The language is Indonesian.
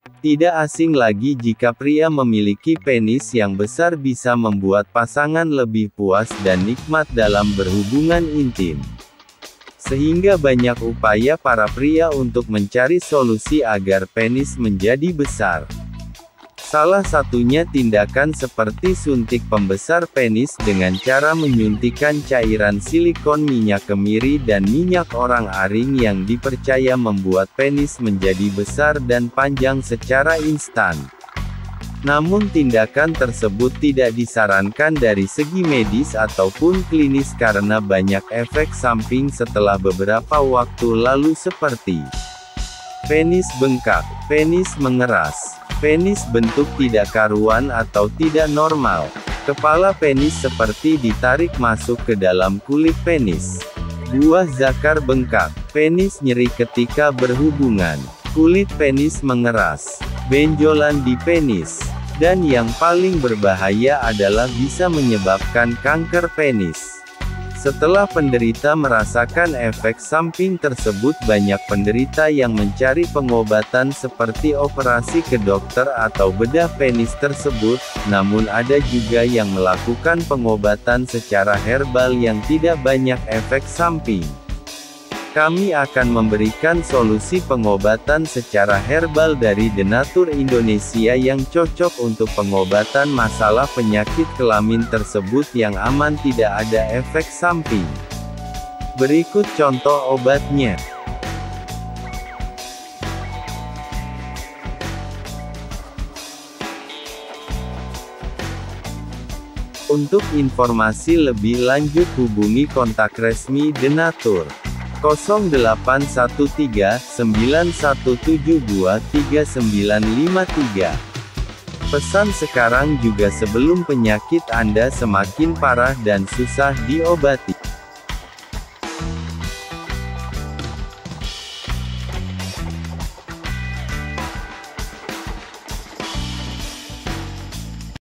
Tidak asing lagi jika pria memiliki penis yang besar bisa membuat pasangan lebih puas dan nikmat dalam berhubungan intim. Sehingga banyak upaya para pria untuk mencari solusi agar penis menjadi besar. Salah satunya tindakan seperti suntik pembesar penis dengan cara menyuntikkan cairan silikon minyak kemiri dan minyak orang-aring yang dipercaya membuat penis menjadi besar dan panjang secara instan. Namun tindakan tersebut tidak disarankan dari segi medis ataupun klinis karena banyak efek samping setelah beberapa waktu lalu seperti penis bengkak, penis mengeras, penis bentuk tidak karuan atau tidak normal, kepala penis seperti ditarik masuk ke dalam kulit penis, buah zakar bengkak, penis nyeri ketika berhubungan, kulit penis mengeras, benjolan di penis, dan yang paling berbahaya adalah bisa menyebabkan kanker penis. Setelah penderita merasakan efek samping tersebut, banyak penderita yang mencari pengobatan seperti operasi ke dokter atau bedah penis tersebut, namun ada juga yang melakukan pengobatan secara herbal yang tidak banyak efek samping. Kami akan memberikan solusi pengobatan secara herbal dari Denatur Indonesia yang cocok untuk pengobatan masalah penyakit kelamin tersebut yang aman, tidak ada efek samping. Berikut contoh obatnya. Untuk informasi lebih lanjut hubungi kontak resmi Denatur 0813 9172 3953. Pesan sekarang juga sebelum penyakit Anda semakin parah dan susah diobati.